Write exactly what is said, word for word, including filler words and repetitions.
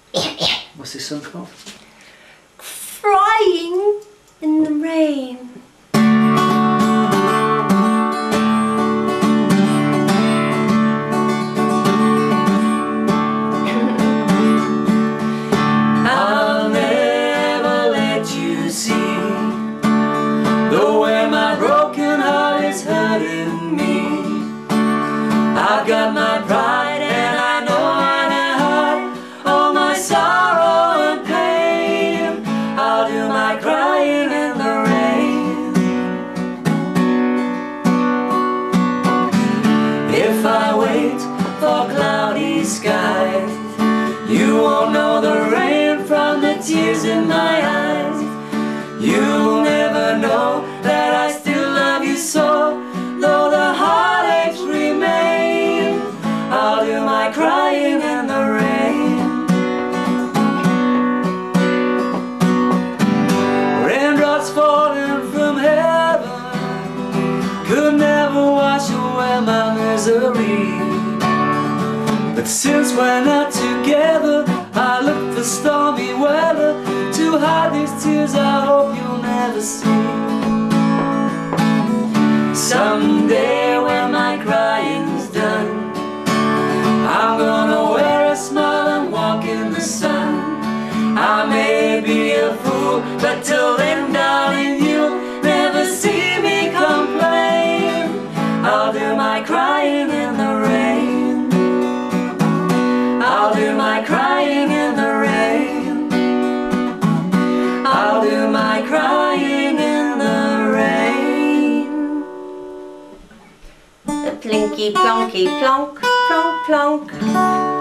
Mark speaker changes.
Speaker 1: What's this song called?
Speaker 2: Crying in the rain.
Speaker 1: I'll never let you see the way my broken heart is hurting me. I've got my pride and I know how to hide all my sorrow and pain. I'll do my crying in the rain. If I wait for cloudy skies, you won't know the rain from the tears in my eyes. You'll never know that I still love you so, though the heartaches remain. I'll do my crying in the rain. Raindrops falling from heaven could never wash away my misery. But since we're not together, I look for stormy weather to hide these tears I hope you'll never see. Someday when my crying's done, I'm gonna wear a smile and walk in the sun. I may be a fool, but till then, darling, you'll never see me complain. I'll do my crying in the rain. I'll do my crying in the rain. I'll do my crying in the rain.
Speaker 2: The plinky plonky plonk, plonk plonk.